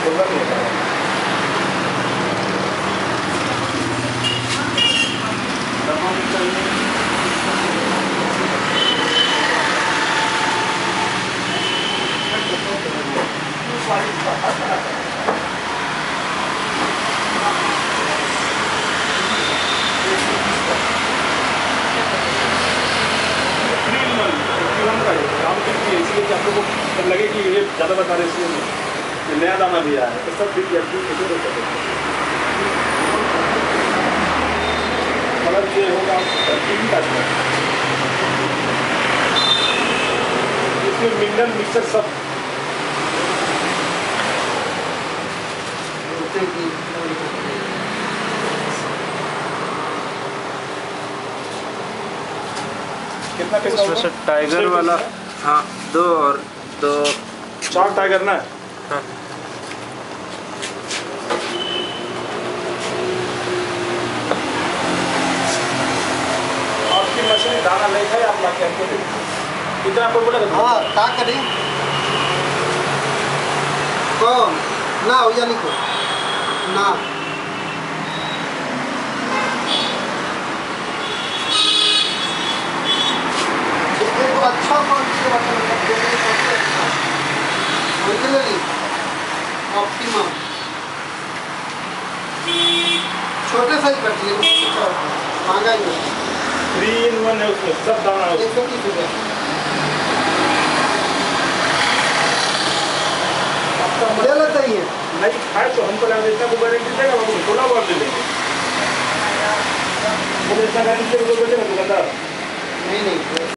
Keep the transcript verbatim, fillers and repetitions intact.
होगा नहीं होगा। इसलिए आप लोगों को लगे कि ये ज़्यादा बता रहे इसलिए नया दाना भी आया है तो सब भी मतलब ये होगा तीन का इसमें मिनरल मिक्सर सब कितना पैसा उसमें से टाइगर वाला हाँ दो और दो चार टाइगर ना हाँ आपकी मछली दाना नहीं खाए आप लाके हमको दे कितना आपको बोला हाँ क्या करें कौन ना हो या नहीं को ना अच्छा क्वालिटी का ऑप्टिमम छोटे साइज कटिए महंगा ही थ्री इन वन है उसमें सब दाना है एक सौ तीस रुपये ले लेते ही है नहीं खाए तो हमको लगा इतना को गारंटी देगा वो थोड़ा बहुत दे देंगे वो इतना गारंटी देगा तो बेचेगा दुकानदार नहीं नहीं